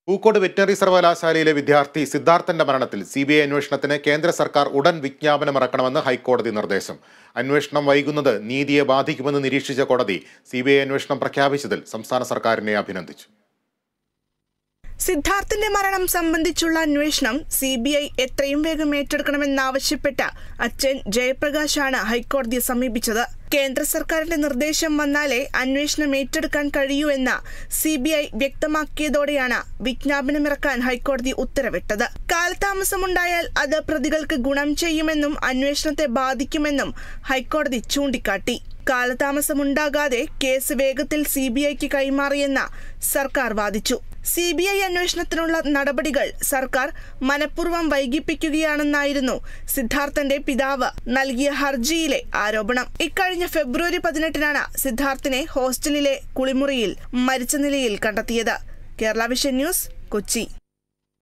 Pookode veterinary സർവകലാശാലയിലെ വിദ്യാർത്ഥി സിദ്ധാർത്ഥന്റെ മരണത്തിൽ സിബിഐ അന്വേഷണത്തിന് കേന്ദ്ര സർക്കാർ ഉടൻ വിജ്ഞാപനമിറക്കണമെന്ന് ഹൈക്കോടതി നിർദ്ദേശം. അന്വേഷണം വൈകുന്നത് നീതിയെ ബാധിക്കുമെന്ന് നിരീക്ഷിച്ച കോടതി സിബിഐ അന്വേഷണം പ്രഖ്യാപിച്ചതിൽ സംസ്ഥാന സർക്കാരിനെ അഭിനന്ദിച്ചു. സിദ്ധാർത്ഥന്റെ മരണം സംബന്ധിച്ചുള്ള അന്വേഷണം സിബിഐ എത്രയും വേഗം ഏറ്റെടുക്കണമെന്നാവശ്യപ്പെട്ട അച്ഛൻ ജയപ്രകാശാണ് ഹൈക്കോടതിയെ സമീപിച്ചത്. കേന്ദ്ര സർക്കാരിന്റെ നിർദ്ദേശം വന്നാലേ അന്വേഷണം ഏറ്റെടുക്കാൻ കഴിയൂ എന്ന് സിബിഐ വ്യക്തമാക്കിയതോടെയാണ് വിജ്ഞാപനമിറക്കാൻ ഹൈക്കോടതി ഉത്തരവിട്ടത്. കാലതാമസമുണ്ടായാൽ അത് പ്രതികൾക്ക് ഗുണം ചെയ്യുമെന്നും അന്വേഷണത്തെ ബാധിക്കുമെന്നും ഹൈക്കോടതി ചൂണ്ടിക്കാട്ടി. കാലതാമസമുണ്ടാകാതെ കേസ് വേഗത്തിൽ സിബിഐക്ക് കൈമാറിയെന്ന് സർക്കാർ വാദിച്ചു. സിബിഐ അന്വേഷണത്തിനുള്ള നടപടികൾ സർക്കാർ മനഃപൂർവ്വം വൈകിപ്പിക്കുകയാണെന്നായിരുന്നു സിദ്ധാർത്ഥന്റെ പിതാവ് നൽകിയ ഹർജിയിലെ ആരോപണം. ഇക്കഴിഞ്ഞ ഫെബ്രുവരി 18-നാണ് സിദ്ധാർത്ഥിനെ ഹോസ്റ്റലിലെ കുളിമുറിയിൽ മരിച്ച നിലയിൽ കണ്ടെത്തിയത്. Kerala vision news, Kochi.